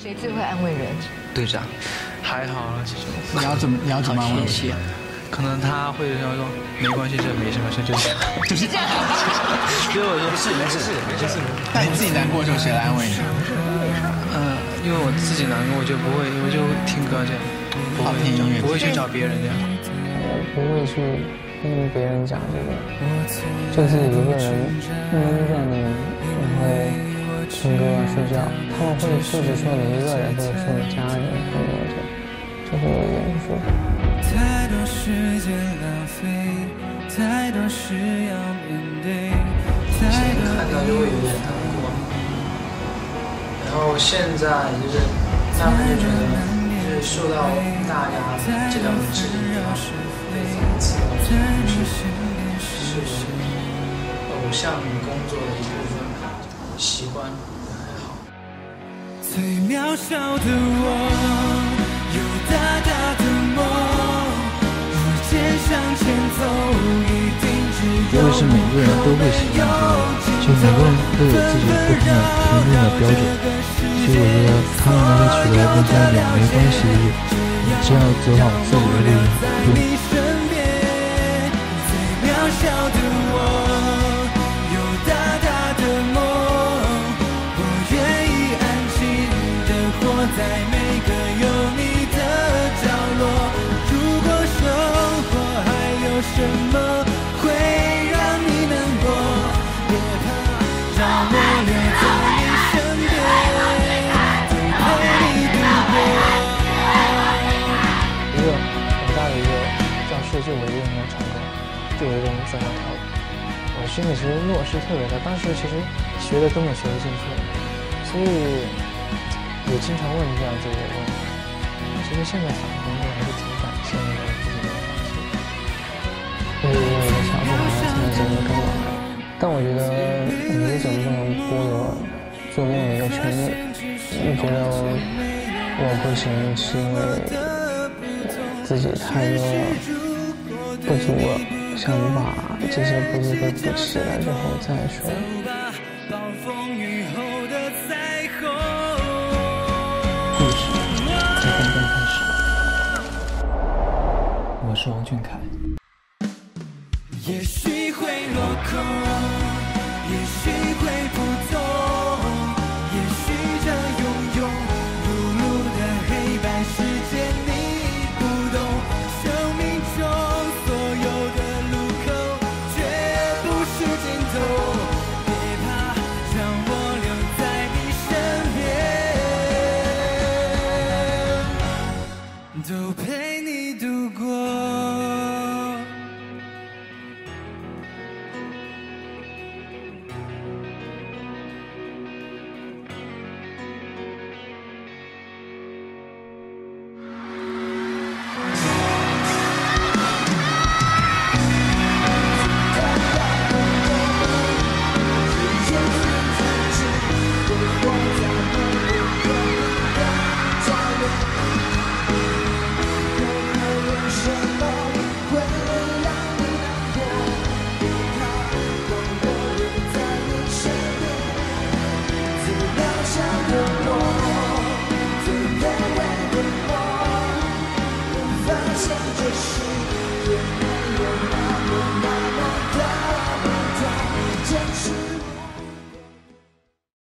谁最会安慰人？ 队长，还好啊，其实。 你要怎么安慰？ 可能他会要说没关系，这没什么事，就这样， 就是这样。 所以我说没事。 那你自己难过的时候谁来安慰你？ 因为我自己难过，我就不会，我就听歌这样，不会去找别人这样。 我不会去跟别人讲这个，就自己一个人闷在那里，然后听歌睡觉。他们会不止说你一个人，或者说你家人朋友这样，就会有一点不舒服。 太多时间浪费，太多事要面对。 以前看到就会有点难过，然后现在就是慢慢就觉得，就是受到大家这样的质疑啊，被讽刺啊，是偶像工作的一部分，习惯还好。 最渺小的我，有大大的梦。向前走，一定只有不会是每个人都会喜欢这个，就每个人都有自己不同的评论的标准，所以我觉得他们能够取得跟他也没关系，你只要走好自己的路就。 最渺小的我，有大大的梦，我愿意安静地活在每个有你的角落。如果生活还有什么会让你难过，别怕，让我留在你身边，陪你度过。 一个很大的一个教室，就我一个人能成功，就我一个人在那跳舞。我心里其实弱势特别大，当时其实学的根本学不进去，所以也经常问这样自己的问题。其实现在反过来还是挺感谢那个自己的放弃。所以我的小不孩现在真的跟我来，但我觉得你为什么不能剥夺做梦的一个权利？你觉得我不行是因为自己太弱了，不足了，想把这些不足给补齐了之后再说。故事在刚刚开始。我是王俊凯。 也许会落空，也许